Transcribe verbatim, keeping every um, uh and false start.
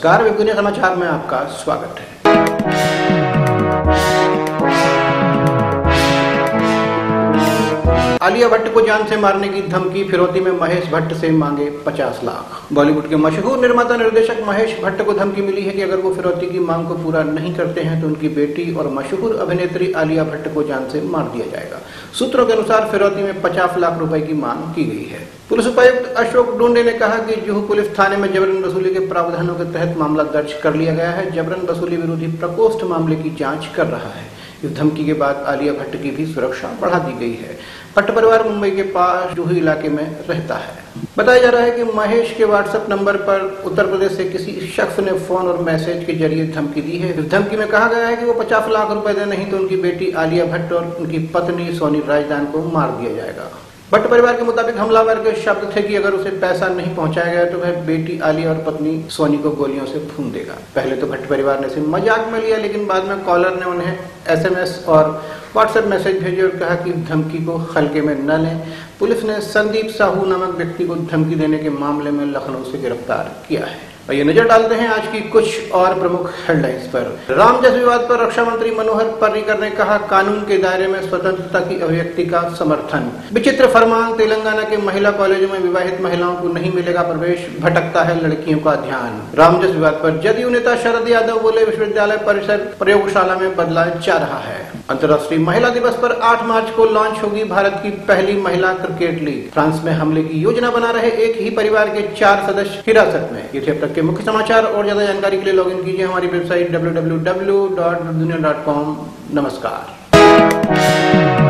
नमस्कार, वेब दुनिया समाचार में आपका स्वागत है। आलिया भट्ट को जान से मारने की धमकी, फिरौती में महेश भट्ट से मांगे पचास लाख। बॉलीवुड के मशहूर निर्माता निर्देशक महेश भट्ट को धमकी मिली है कि अगर वो फिरौती की मांग को पूरा नहीं करते हैं तो उनकी बेटी और मशहूर अभिनेत्री आलिया भट्ट को जान से मार दिया जाएगा। सूत्रों के अनुसार फिरौती में पचास लाख रुपए की मांग की गई है। पुलिस उपायुक्त अशोक डोंडे ने कहा कि जुहू पुलिस थाने में जबरन वसूली के प्रावधानों के तहत मामला दर्ज कर लिया गया है। जबरन वसूली विरोधी प्रकोष्ठ मामले की जांच कर रहा है। इस धमकी के बाद आलिया भट्ट की भी सुरक्षा बढ़ा दी गई है। भट्ट परिवार मुंबई के पास जुहू इलाके में रहता है। बताया जा रहा है कि महेश के व्हाट्सएप नंबर पर उत्तर प्रदेश से किसी शख्स ने फोन और मैसेज के जरिए धमकी दी है। इस धमकी में कहा गया है कि वो पचास लाख रुपए दे नहीं तो उनकी बेटी आलिया भट्ट और उनकी पत्नी सोनी राजदान को मार दिया जाएगा। भट्ट परिवार के मुताबिक हमलावर के शब्द थे कि अगर उसे पैसा नहीं पहुंचाया गया तो वह बेटी आलिया और पत्नी सोनी को गोलियों से भून देगा। पहले तो भट्ट परिवार ने इसे मजाक में लिया, लेकिन बाद में कॉलर ने उन्हें एसएमएस और व्हाट्सएप मैसेज भेजे और कहा कि धमकी को हल्के में न लें। पुलिस ने संदीप साहू नामक व्यक्ति को धमकी देने के मामले में लखनऊ से गिरफ्तार किया है। और ये नजर डालते हैं आज की कुछ और प्रमुख हेडलाइंस पर। राम जस विवाद पर रक्षा मंत्री मनोहर पर्रिकर ने कहा, कानून के दायरे में स्वतंत्रता की अभिव्यक्ति का समर्थन। विचित्र फरमान, तेलंगाना के महिला कॉलेजों में विवाहित महिलाओं को नहीं मिलेगा प्रवेश, भटकता है लड़कियों का ध्यान। राम जस विवाद पर जदयू नेता शरद यादव बोले, विश्वविद्यालय परिसर प्रयोगशाला में बदला जा रहा है। अंतर्राष्ट्रीय महिला दिवस पर आठ मार्च को लॉन्च होगी भारत की पहली महिला क्रिकेट लीग। फ्रांस में हमले की योजना बना रहे एक ही परिवार के चार सदस्य हिरासत में। ये थे अब तक के मुख्य समाचार। और ज्यादा जानकारी के लिए लॉगिन कीजिए हमारी website W W W dot web Duniya dot com. नमस्कार।